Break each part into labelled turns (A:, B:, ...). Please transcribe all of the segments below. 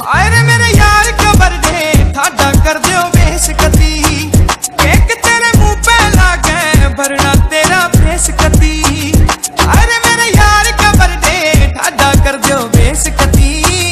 A: अरे मेरे यार का बर्थडे ठाडा कर दियो बेस कती, केक तेरे मुंह पे लागे भरना तेरा फेस कती। अरे मेरे यार का बर्थडे ठाडा कर दियो बेस कती।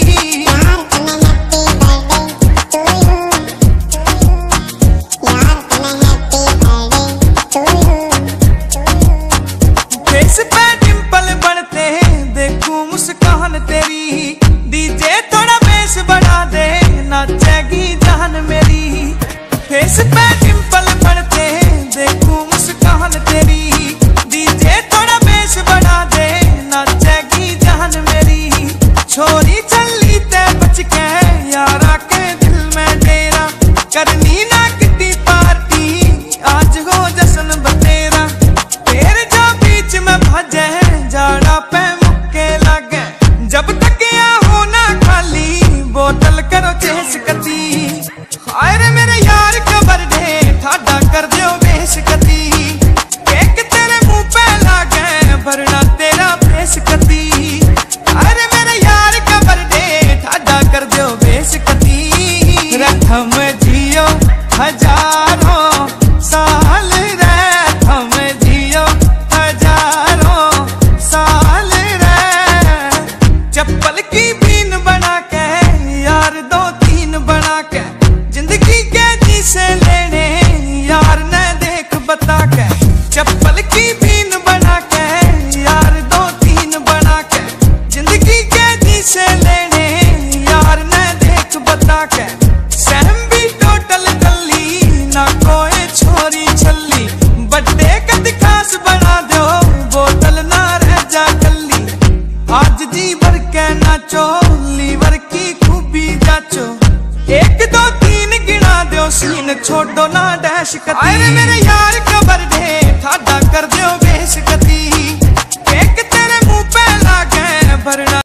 A: फेस पे डिंपल बनते देखूं मुस्कान तेरी, डीजे थोड़ा बेस बढ़ा दे नाचेगी जान मेरी। फेस पे डिंपल बनते देखूं मुस्कान तेरी, डीजे थोड़ा बेस बढ़ा दे नाचेगी जान मेरी। छोरी चली ते बच के यारा के दिल में डेरा, करनी ना किटी पार्टी आज हो जश्न बतेरा। तेरे जो बीच में भजे जाड़ा पे मुक्के लगे, जब तक यहाँ हो ना खाली बोतल करो चेस कती। अरे मेरे यार का बर्थडे ठाडा कर दियो बेस कती, केक तेरे मुंह पे लागे भरना तेरा फेस कती। अरे मेरे यार का बर्थडे ठाडा कर दियो बेस कती। रखम जियो हजारों साल रे, हम जियो हजारों साल रे। चप्पल की बीन बना के यार दो तीन बना के, जिंदगी के जी से लेने यार ने देख बता के। चप्पल की बीन बना के यार दो तीन बना के, जिंदगी के जी से लेने यार ने देख बता के। सहम भी टोटल गली ना कोई छोरी छली, बर्थडे का खास बना दो बोतल ना रह जा कली। आज जी भर के नाचो लीवर की खूबी जाचो, एक दो तीन गिना दो सीन छोड़ो ना डैश कती। अरे मेरे यार